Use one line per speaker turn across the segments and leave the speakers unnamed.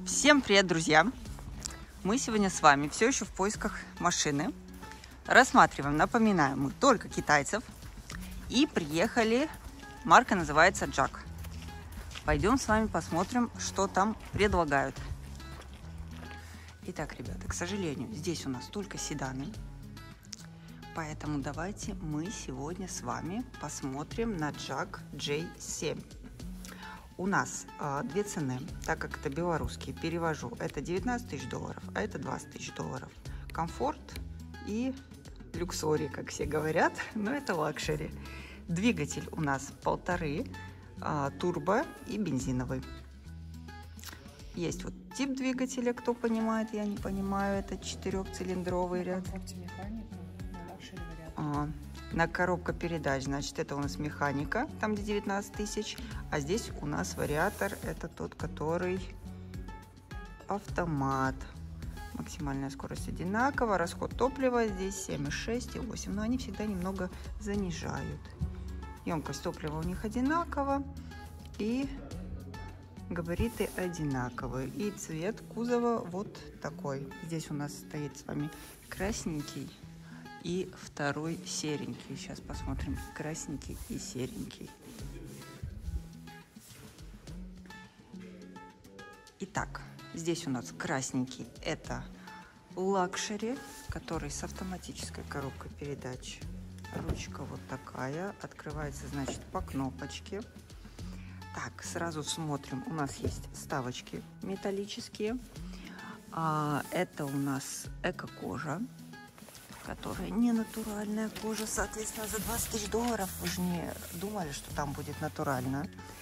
Всем привет, друзья! Мы сегодня с вами все еще в поисках машины. Рассматриваем, напоминаю, мы только китайцев. И приехали, марка называется JAC. Пойдем с вами посмотрим, что там предлагают. Итак, ребята, к сожалению, здесь у нас только седаны. Поэтому давайте мы сегодня с вами посмотрим на JAC J7. У нас две цены, так как это белорусские, перевожу. Это 19 тысяч долларов, а это 20 тысяч долларов. Комфорт и люксори, как все говорят, но это лакшери. Двигатель у нас 1.5, турбо и бензиновый. Есть вот тип двигателя, кто понимает, я не понимаю, это 4-цилиндровый ряд. На коробка передач, значит, это у нас механика, там где 19 тысяч, а здесь у нас вариатор, это тот, который автомат. Максимальная скорость одинакова, расход топлива здесь 7,6 и 8, но они всегда немного занижают. Емкость топлива у них одинакова и габариты одинаковые. И цвет кузова вот такой. Здесь у нас стоит с вами красненький и второй серенький. Сейчас посмотрим красненький и серенький. Итак, здесь у нас красненький, это лакшери, который с автоматической коробкой передач. Ручка вот такая, открывается, значит, по кнопочке. Так, сразу смотрим, у нас есть вставочки металлические. Это у нас эко-кожа, которая не натуральная кожа, соответственно, за 20 тысяч долларов. Вы же не думали, что там будет натурально.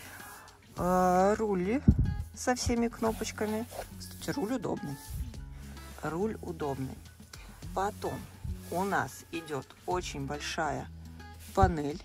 Руль со всеми кнопочками. Кстати, руль удобный. Руль удобный. Потом у нас идет очень большая панель.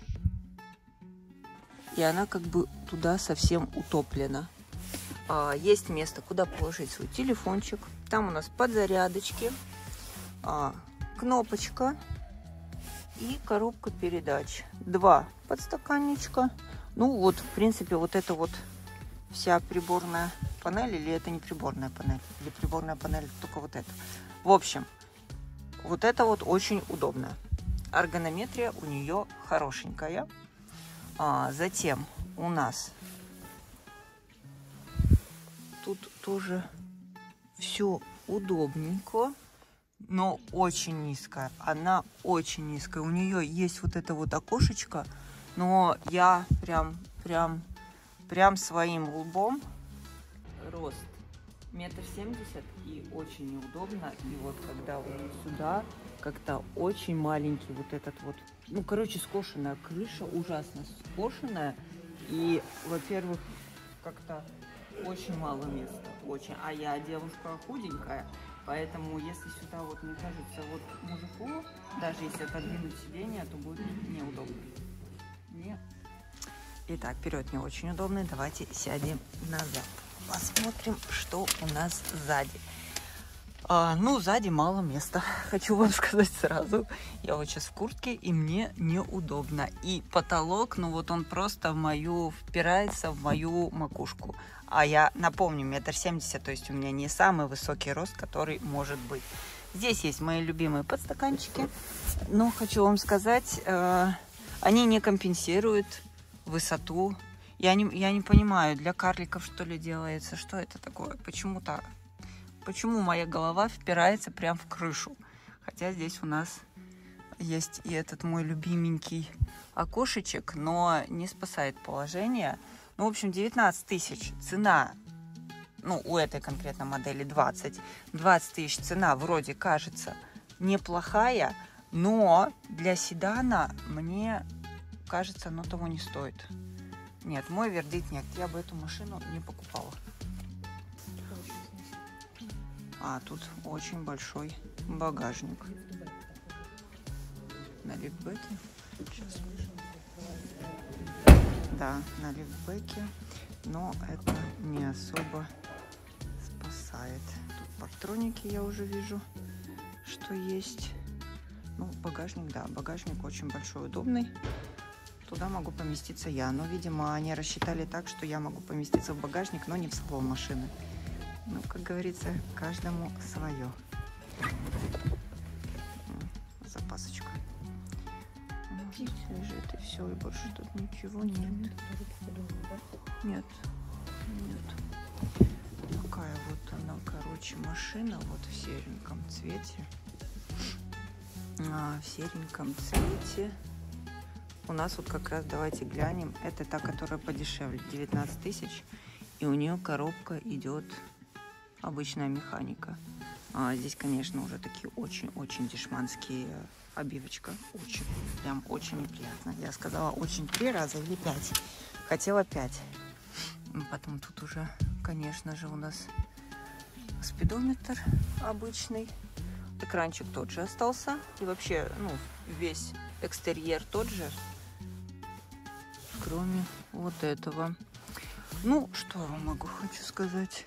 И она как бы туда совсем утоплена. Есть место, куда положить свой телефончик. Там у нас подзарядочки. Кнопочка и коробка передач. Два подстаканничка. Ну вот, в принципе, вот это вот вся приборная панель, или это не приборная панель, или приборная панель только вот это. В общем, вот это вот очень удобно. Эргонометрия у нее хорошенькая. Затем у нас тут тоже все удобненько. Но очень низкая. Она очень низкая. У нее есть вот это вот окошечко, но я прям своим лбом. Рост 1,70 м и очень неудобно. И вот когда вот сюда как-то очень маленький вот этот вот, ну, короче, скошенная крыша, ужасно скошенная. И, во-первых, как-то очень мало места. Очень. А я девушка худенькая. Поэтому, если сюда, вот, мне кажется, вот мужику, даже если отодвинуть сиденье, то будет неудобно. Нет. Итак, вперед не очень удобный. Давайте сядем назад. Посмотрим, что у нас сзади. Ну, сзади мало места. Хочу вам сказать сразу. Я вот сейчас в куртке, и мне неудобно. И потолок, ну вот он просто впирается в мою макушку. А я, напомню, 1,70 м, то есть у меня не самый высокий рост, который может быть. Здесь есть мои любимые подстаканчики. Но хочу вам сказать, они не компенсируют высоту. Я не понимаю, для карликов что ли делается? Что это такое? Почему моя голова впирается прям в крышу? Хотя здесь у нас есть и этот мой любименький окошечек, но не спасает положение. Ну, в общем, 19 тысяч цена, ну, у этой конкретной модели 20 тысяч цена вроде кажется неплохая, но для седана, мне кажется, оно того не стоит. Нет, мой вердикт нет, я бы эту машину не покупала. Тут очень большой багажник. На лифтбеке. Сейчас. Да, на лифтбеке, но это не особо спасает. Тут патроники я уже вижу, что есть. Ну, багажник, да, багажник очень большой, удобный. Туда могу поместиться я, но, видимо, они рассчитали так, что я могу поместиться в багажник, но не в салон машины. Ну, как говорится, каждому свое. Запасочка. Здесь лежит, и все, и больше тут ничего нет. Нет. Нет. Такая вот она, короче, машина, вот в сереньком цвете. В сереньком цвете. У нас вот как раз, давайте глянем, это та, которая подешевле, 19 тысяч. И у нее коробка идет обычная механика. Здесь, конечно, уже такие очень-очень дешманские обивочка. Очень, прям очень неприятно. Я сказала очень 3 раза или 5. Хотела 5. Потом тут уже, конечно же, у нас спидометр обычный. Экранчик тот же остался. И вообще, ну, весь экстерьер тот же. Кроме вот этого. Ну, что я вам хочу сказать.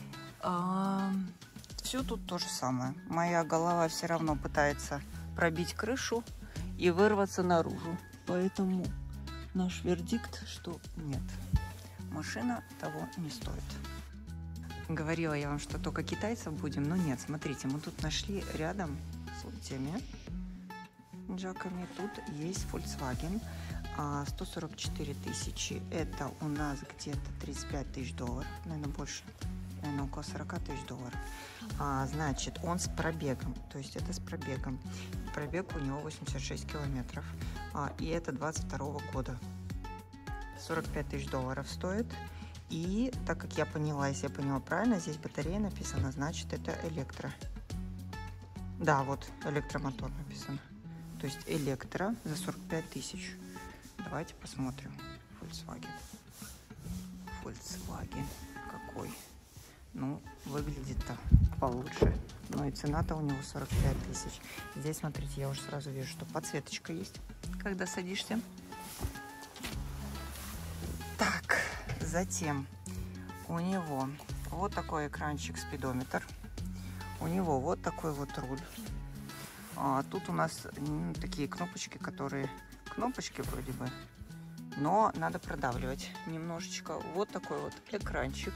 Все тут то же самое. Моя голова все равно пытается пробить крышу и вырваться наружу. Поэтому наш вердикт, что нет. Машина того не стоит. Говорила я вам, что только китайцев будем, но нет, смотрите, мы тут нашли рядом с вот теми джаками, тут есть Volkswagen 144 тысячи, это у нас где-то 35 тысяч долларов, наверное, больше, наверное, около 40 тысяч долларов. Значит, он с пробегом, то есть это с пробегом, пробег у него 86 километров, и это 22 года, 45 тысяч долларов стоит. И так как я поняла, если я поняла правильно, здесь батарея написана, значит это электро. Да, вот электромотор написано. То есть электро за 45 тысяч. Давайте посмотрим. Volkswagen. Volkswagen какой. Ну, выглядит-то получше. Но и цена-то у него 45 тысяч. Здесь, смотрите, я уже сразу вижу, что подсветочка есть, когда садишься. Так. Затем у него вот такой экранчик спидометр. У него вот такой вот руль. Тут у нас такие кнопочки, которые... Кнопочки вроде бы, но надо продавливать немножечко. Вот такой вот экранчик.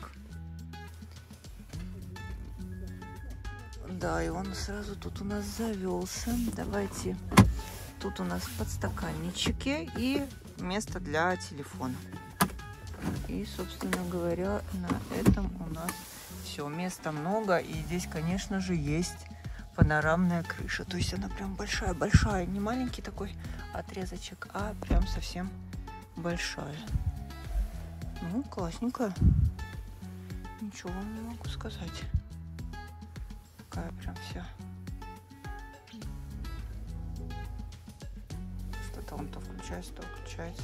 Да, и он сразу тут у нас завелся. Давайте. Тут у нас подстаканнички и место для телефона. И, собственно говоря, на этом у нас все. Места много. И здесь, конечно же, есть панорамная крыша. То есть она прям большая-большая. Не маленький такой отрезочек, а прям совсем большая. Ну, классненькая. Ничего вам не могу сказать. Такая прям вся. Что-то он то включается, то выключается.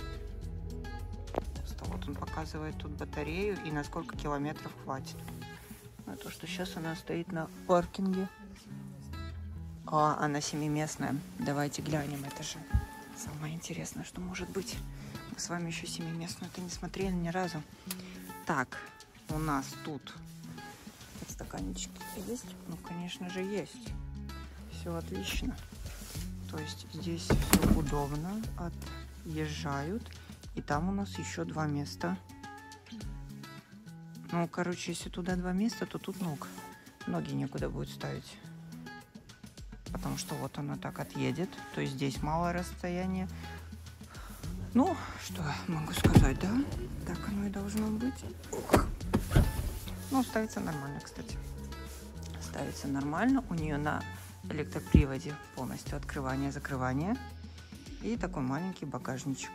Вот он показывает тут батарею и на сколько километров хватит. А то, что сейчас она стоит на паркинге. Она 7-местная. Давайте глянем, это же самое интересное, что может быть. Мы с вами еще 7-местную-то не смотрели ни разу. Так, у нас тут подстаканнички есть? Ну, конечно же, есть. Все отлично. То есть здесь все удобно. Отъезжают. И там у нас еще 2 места. Ну, короче, если туда 2 места, то тут ноги некуда будет ставить. Потому что вот она так отъедет. То есть здесь мало расстояния. Ну, что могу сказать, да? Так оно и должно быть. Ну, ставится нормально, кстати. Ставится нормально. У нее на электроприводе полностью открывание-закрывание. И такой маленький багажничек.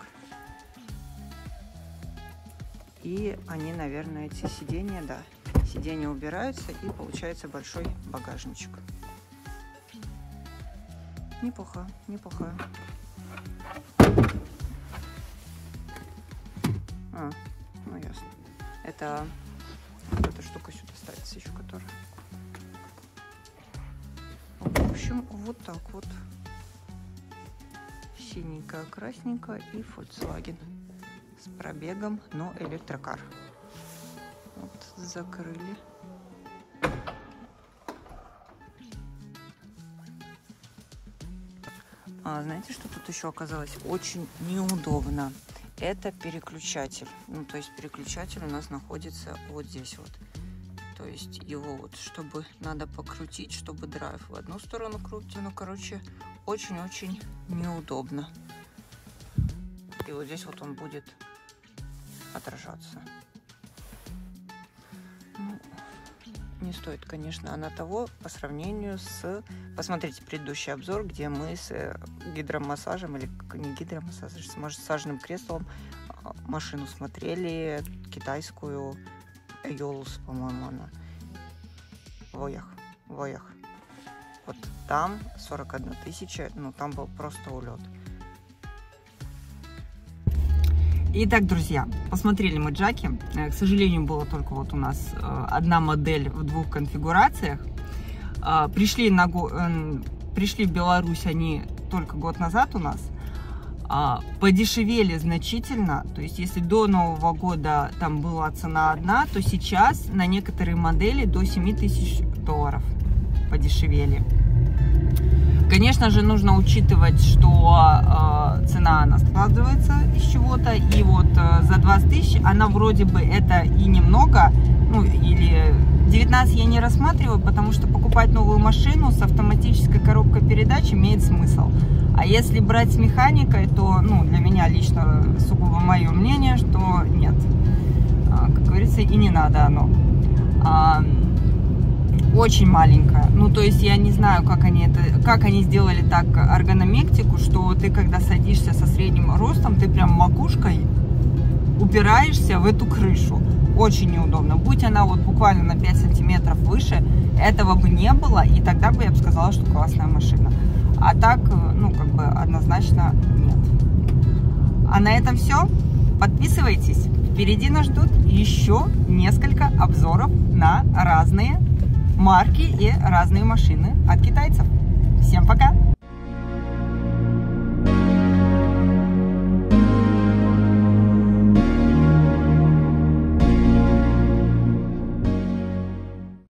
И они, наверное, эти сиденья, да, сиденья убираются, и получается большой багажничек. Неплохо, неплохо. Ну ясно. Это эта штука сюда ставится еще, которая. В общем, вот так вот. Синенькая, красненькая и Volkswagen. С пробегом, но электрокар. Вот, закрыли. Знаете, что тут еще оказалось очень неудобно? Это переключатель. Ну, то есть переключатель у нас находится вот здесь вот. То есть его вот, чтобы надо покрутить, чтобы драйв в одну сторону крутить. Ну, короче, очень-очень неудобно. И вот здесь вот он будет отражаться. Ну, не стоит, конечно, она того по сравнению с... Посмотрите предыдущий обзор, где мы с гидромассажем, или не гидромассажем, с массажным креслом машину смотрели, китайскую Эйолус, по-моему, она. Воях. Вот там 41 000, ну там был просто улет. Итак, друзья, посмотрели мы джаки. К сожалению, было только вот у нас одна модель в двух конфигурациях. Пришли в Беларусь они только год назад у нас. Подешевели значительно. То есть, если до Нового года там была цена одна, то сейчас на некоторые модели до $7000 подешевели. Конечно же, нужно учитывать, что цена она складывается из чего-то, и вот за 20 000 она вроде бы это и немного, ну или 19 я не рассматриваю, потому что покупать новую машину с автоматической коробкой передач имеет смысл. А если брать с механикой, то, ну, для меня лично сугубо мое мнение, что нет, как говорится, и не надо оно. Очень маленькая. Ну, то есть я не знаю, как они сделали так эргономектику, что ты, когда садишься со средним ростом, ты прям макушкой упираешься в эту крышу. Очень неудобно. Будь она вот буквально на 5 сантиметров выше, этого бы не было, и тогда бы я бы сказала, что классная машина. А так, ну, как бы однозначно нет. А на этом все. Подписывайтесь. Впереди нас ждут еще несколько обзоров на разные марки и разные машины от китайцев. Всем пока!